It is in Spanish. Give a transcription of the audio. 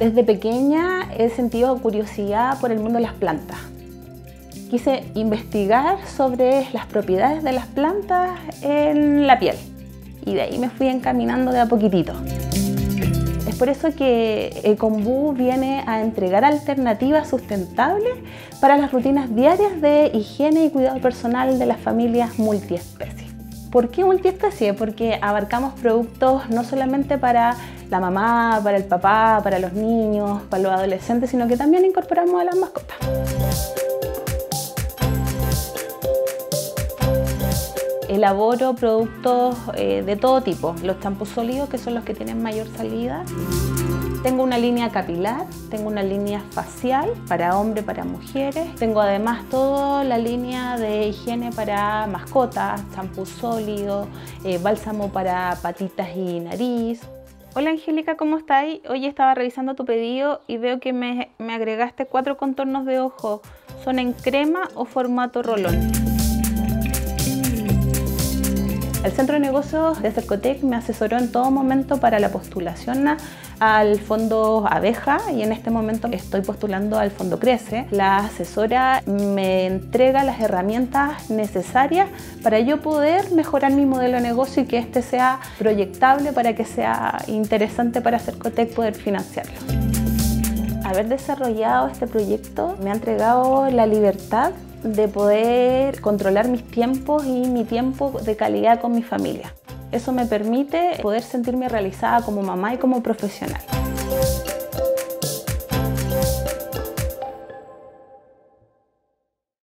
Desde pequeña he sentido curiosidad por el mundo de las plantas. Quise investigar sobre las propiedades de las plantas en la piel y de ahí me fui encaminando de a poquitito. Es por eso que Ecombú viene a entregar alternativas sustentables para las rutinas diarias de higiene y cuidado personal de las familias multiespecies. ¿Por qué multiespecie? Porque abarcamos productos no solamente para la mamá, para el papá, para los niños, para los adolescentes, sino que también incorporamos a las mascotas. Elaboro productos de todo tipo, los champús sólidos, que son los que tienen mayor salida. Tengo una línea capilar, tengo una línea facial para hombres, para mujeres. Tengo además toda la línea de higiene para mascotas, champú sólido, bálsamo para patitas y nariz. Hola Angélica, ¿cómo estás? Hoy estaba revisando tu pedido y veo que me agregaste 4 contornos de ojo. ¿Son en crema o formato rolón? El Centro de Negocios de Cercotec me asesoró en todo momento para la postulación al Fondo Abeja y en este momento estoy postulando al Fondo Crece. La asesora me entrega las herramientas necesarias para yo poder mejorar mi modelo de negocio y que este sea proyectable para que sea interesante para Cercotec poder financiarlo. Haber desarrollado este proyecto me ha entregado la libertad de poder controlar mis tiempos y mi tiempo de calidad con mi familia. Eso me permite poder sentirme realizada como mamá y como profesional.